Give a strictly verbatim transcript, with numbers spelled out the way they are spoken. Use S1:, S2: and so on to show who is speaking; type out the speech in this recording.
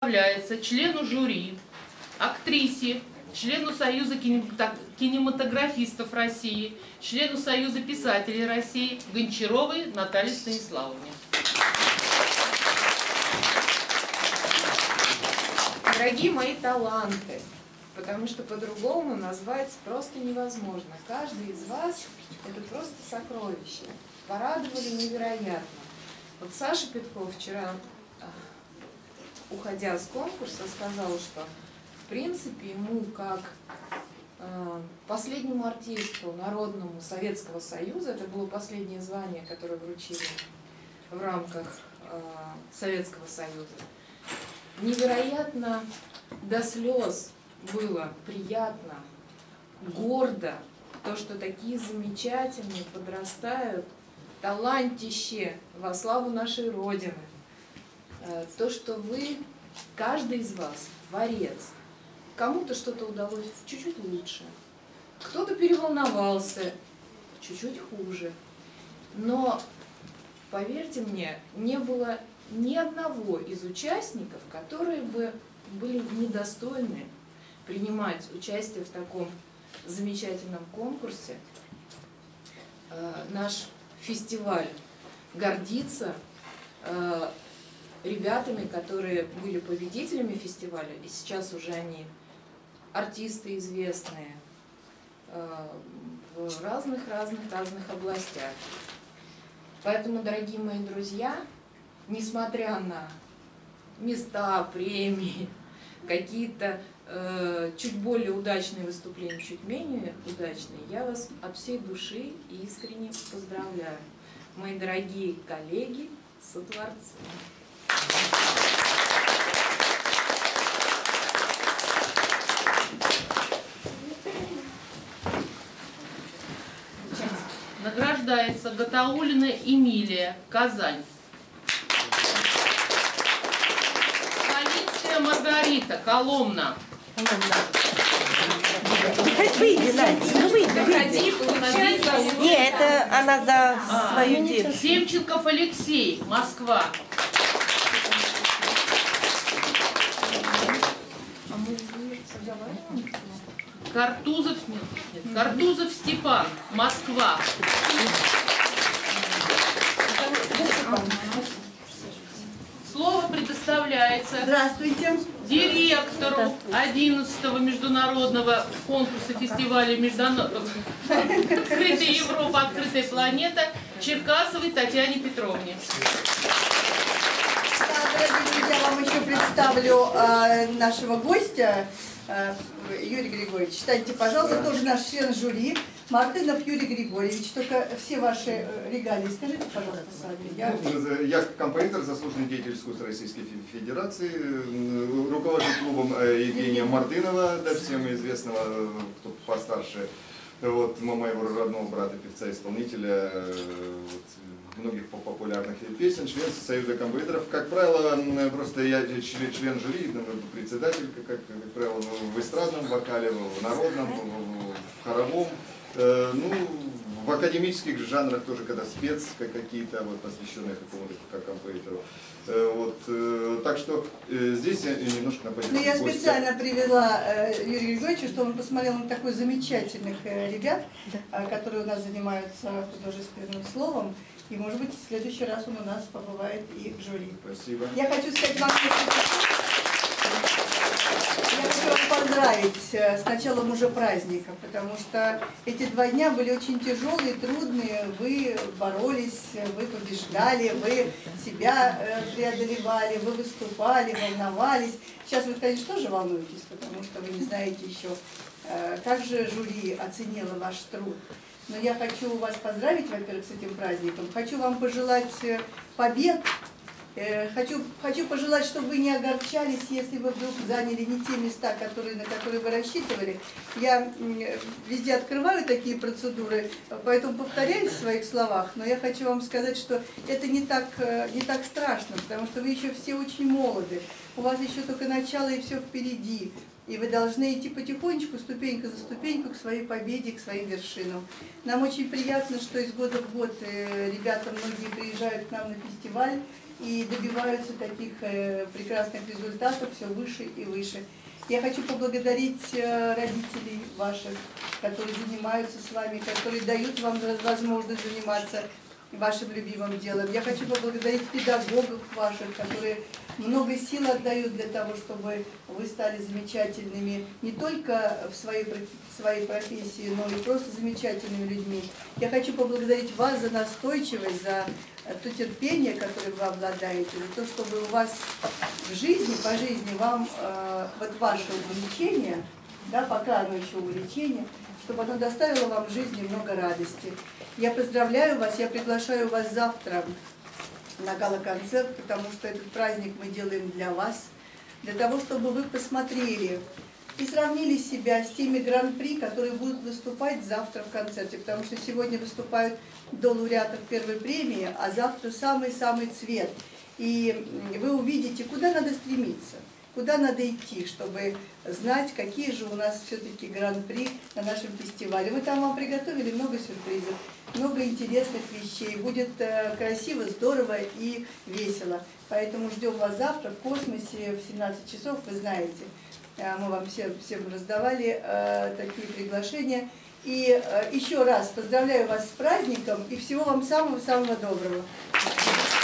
S1: предоставляется члену жюри, актрисе, члену Союза кинематографистов России, члену Союза писателей России Гончаровой Наталье Станиславовне.
S2: Дорогие мои таланты, потому что по-другому назвать просто невозможно. Каждый из вас – это просто сокровище. Порадовали невероятно. Вот Саша Петков вчера, уходя с конкурса, сказал, что в принципе ему как э, последнему артисту народному Советского Союза, это было последнее звание, которое вручили в рамках э, Советского Союза, невероятно до слез было приятно, гордо, то, что такие замечательные подрастают, талантище во славу нашей Родины. То, что вы, каждый из вас, творец. Кому-то что-то удалось чуть-чуть лучше, кто-то переволновался чуть-чуть хуже. Но, поверьте мне, не было ни одного из участников, которые бы были недостойны принимать участие в таком замечательном конкурсе. Наш фестиваль гордится ребятами, которые были победителями фестиваля, и сейчас уже они артисты известные в разных-разных-разных областях. Поэтому, дорогие мои друзья, несмотря на места, премии, какие-то э, чуть более удачные выступления, чуть менее удачные, я вас от всей души и искренне поздравляю, мои дорогие коллеги, сотворцы.
S1: Награждается Гатауллина Эмилия, Казань. Полиция Маргарита, Коломна.
S3: Выйди, Надя, ну выйди, выйди. Нет, это она за а, свою девушку.
S1: Семченков Алексей, Москва. Картузов, нет, нет, Картузов Степан, Москва. Слово предоставляется
S3: Здравствуйте.
S1: директору одиннадцатого международного конкурса фестиваля «Открытая Европа, открытая планета» Черкасовой Татьяне Петровне.
S3: Да, дорогие друзья, вам еще представлю э, нашего гостя, э, Юрий Григорьевич. Читайте, пожалуйста, тоже наш член жюри, Мартынов Юрий Григорьевич. Только все ваши регалии скажите, пожалуйста, сами. Я,
S4: Я композитор, заслуженный деятель искусства Российской Федерации, руковожу клубом Евгения Мартынова, да, всем известного, кто постарше, вот, моего родного брата, певца-исполнителя, вот, многих популярных песен, член Союза композиторов. Как правило, просто я член, член жюри, председатель, как, как правило, в эстрадном вокале, в народном, в хоровом. Ну, в академических жанрах тоже, когда спец какие-то, вот, посвященные какому-то как композитору. Вот, так что здесь я немножко на позиции.
S3: Ну, я специально привела Юрия Григорьевича, чтобы он посмотрел на таких замечательных ребят, да, которые у нас занимаются художественным словом. И, может быть, в следующий раз он у нас побывает и в жюри.
S4: Спасибо.
S3: Я хочу сказать вам, я хочу вам поздравить с началом уже праздника, потому что эти два дня были очень тяжелые, трудные. Вы боролись, вы побеждали, вы себя преодолевали, вы выступали, волновались. Сейчас вы, конечно, тоже волнуетесь, потому что вы не знаете еще, как же жюри оценило ваш труд. Но я хочу вас поздравить, во-первых, с этим праздником. Хочу вам пожелать побед. Хочу, хочу пожелать, чтобы вы не огорчались, если вы вдруг заняли не те места, которые, на которые вы рассчитывали. Я везде открываю такие процедуры, поэтому повторяюсь в своих словах, но я хочу вам сказать, что это не так, не так страшно, потому что вы еще все очень молоды. У вас еще только начало и все впереди. И вы должны идти потихонечку, ступенька за ступеньку к своей победе, к своим вершинам. Нам очень приятно, что из года в год ребята многие приезжают к нам на фестиваль. и добиваются таких э, прекрасных результатов все выше и выше. Я хочу поблагодарить э, родителей ваших, которые занимаются с вами, которые дают вам возможность заниматься вашим любимым делом. Я хочу поблагодарить педагогов ваших, которые много сил отдают для того, чтобы вы стали замечательными не только в своей, в своей профессии, но и просто замечательными людьми. Я хочу поблагодарить вас за настойчивость, за то терпение, которое вы обладаете, за то, чтобы у вас в жизни, по жизни, вам э, вот ваше увлечение, да, пока оно еще увлечение, чтобы оно доставило вам в жизни много радости. Я поздравляю вас, я приглашаю вас завтра на гала-концерт, потому что этот праздник мы делаем для вас, для того, чтобы вы посмотрели и сравнили себя с теми гран-при, которые будут выступать завтра в концерте, потому что сегодня выступают до лауреатов первой премии, а завтра самый-самый цвет. И вы увидите, куда надо стремиться, куда надо идти, чтобы знать, какие же у нас все-таки гран-при на нашем фестивале. Мы там вам приготовили много сюрпризов, много интересных вещей. Будет э, красиво, здорово и весело. Поэтому ждем вас завтра в космосе в семнадцать часов, вы знаете. Э, мы вам всем, всем раздавали э, такие приглашения. И э, еще раз поздравляю вас с праздником и всего вам самого-самого доброго.